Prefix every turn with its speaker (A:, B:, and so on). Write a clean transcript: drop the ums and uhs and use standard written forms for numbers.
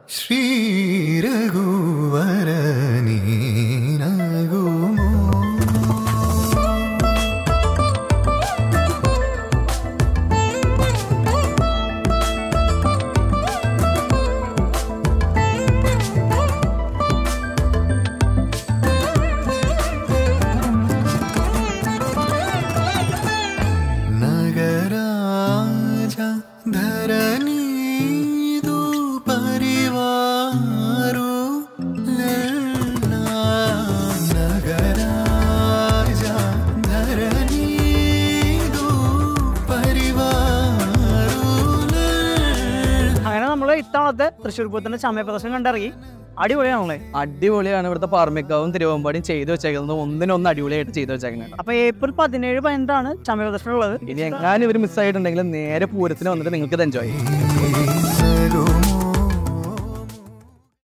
A: ശ്രീ രഘുവരനീനകുമോ നഗരാജ ധരണി
B: ഇത്തവണത്തെ തൃശ്ശൂർ പൂരത്തിന്റെ ചമയ പ്രദർശനം കണ്ടിറങ്ങി. അടിപൊളിയാണല്ലേ?
C: അടിപൊളിയാണ്. ഇവിടുത്തെ പാർമിക്കാവും തിരുവമ്പാടിയും ചെയ്തു വെച്ചേക്കുന്നത് ഒന്നിനൊന്ന് അടിപൊളിയായിട്ട് ചെയ്തു വെച്ചേക്കുന്നത്.
B: അപ്പൊ ഏപ്രിൽ 17, 18 ചമയ പ്രദർശനം ഉള്ളത്.
C: ഇനി എങ്ങാനും ഇവർ മിസ്സായിട്ടുണ്ടെങ്കിൽ നേരെ പൂരത്തിന് വന്നിട്ട് നിങ്ങൾക്ക് ഇത് എൻജോയ് ചെയ്യും.